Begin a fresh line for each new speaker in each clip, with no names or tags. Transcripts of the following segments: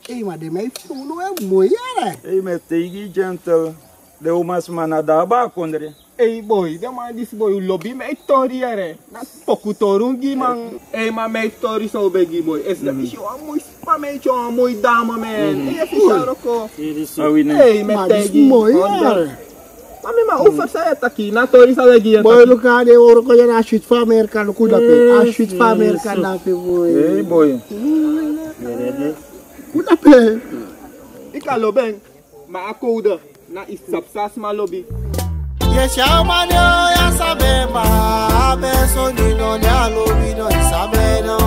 Hey, maar de mij voelen wel mooi, hè?
Hey, met tegen gentle. De oma's man naar daar bak onder.
Hey boy, de man is boy lobby mij tori here. Na poku torungi man. Hey maar mij tori zo begi boy. Is dat is jou mooi spa mij jou mooi dame man. Hey fisharoko. Hey met tegi
mooi, hè?
Mami ma over sa taki na tori sa begi.
Boy, look at the oroko ya na shoot for America no kuda pe. A shoot for America na pe boy.
Hey boy.
Kuda pe.
Ika loben. Ma akouda na is sapsas ma lobby.
Yes, ya man ya sabe ma beso ni no ya lobby no sabe no.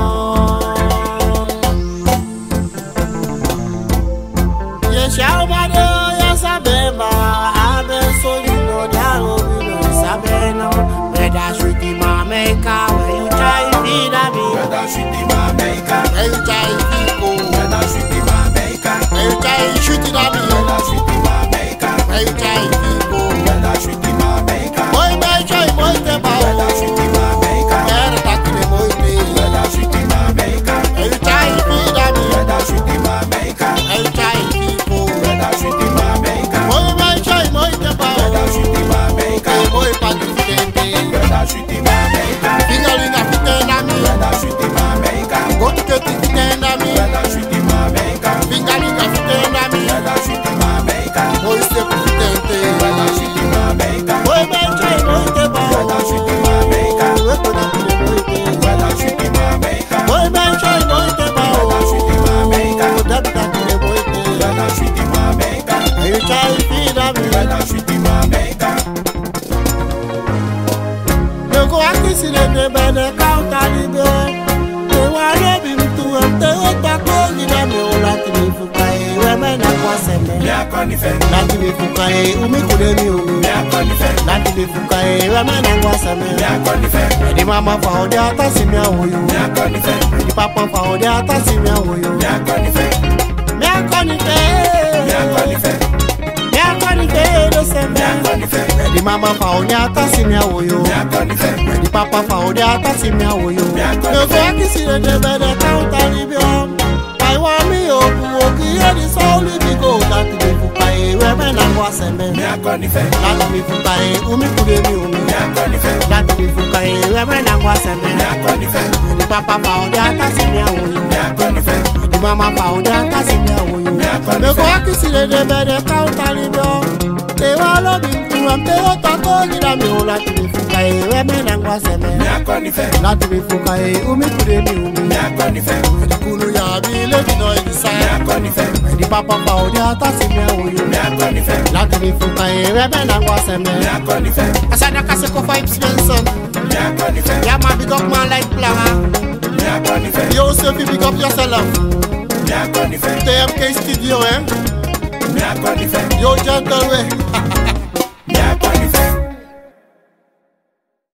Yes, ya man ya sabe ma beso ni no ya lobby no sabe no. Whether sweetie ma make where you try feed me.
Whether sweetie ma make
where you try feed go.
Whether sweetie ma make
where you try shoot it at me.
Whether sweetie ma make
where you try feed go.
Whether sweetie ma make
Boy, my joy, boy, the bow.
Whether sweetie ma make
Whether that the boy me.
Whether sweetie ma make
Where you try feed at me.
Whether sweetie ma make
Where you try feed go.
Whether sweetie ma make
Boy, my joy, boy, the bow.
Whether sweetie ma make
Boy, party fidente.
Whether sweetie ma make
Fingerling a fidente me.
Whether sweetie ma make
Go to get the fidente me.
Whether sweetie ma make
Fingerling a fidente me.
Whether sweetie ma make
Boy, step fidente.
Whether sweetie ma make
Boy, my joy, boy, the bow.
Whether sweetie ma make Whether sweetie ma make
Boy, my joy, boy, the bow.
Whether sweetie ma make
That the boy me.
Whether sweetie ma make
Where you try feed at me.
Whether sweetie ma make
No go akisi le de bene kauta libe. Te wa robi mtu te ota ko gida me ola ti mi fukai. We me na kwa seme.
Ya konife
Na ti mi fukai umi kude mi umi.
Ya konife
Na ti mi fukai we me na kwa seme.
Ya konife
Di mama fa odi ata si mi awoyo.
Ya konife
Di papa fa odi ata si mi awoyo.
Ya konife
Me akonife.
Ya konife
Me akonife do seme.
Ya konife
Di mama fa odi ata si mi awoyo.
Ya konife
Di papa fa odi ata si mi awoyo.
Ya
No go akisi le de bene kauta libe. I want me oku here the soul be go that the fukai we me na kwa seme.
Ya konife
That me fukai umi kude mi umi.
Ya konife
That me fukai we me na kwa seme.
Ya konife
The papa fa odi ata si mi awoyo.
Ya konife
The mama fa odi ata si mi awoyo. No go akisi le de bene kauta libe. Te wa lo bi tu am te o ta ko gida mi o la ti fukai we me na kwa seme.
Ya konife
That me fukai umi kude mi umi.
Ya konife
The kunu ya bi le bi no inside.
Ya konife
The papa fa odi ata si mi awoyo.
Ya konife
Lati mi fuka rebe na kwa seme.
Ya konife
Asada kaseko vibes Benson.
Ya konife
Yeah man, big up man like Plara.
Ya konife
Yo Sophie, big up yourself.
Ya konife
TMK Studio, eh?
Ya konife
Yo Gentle way.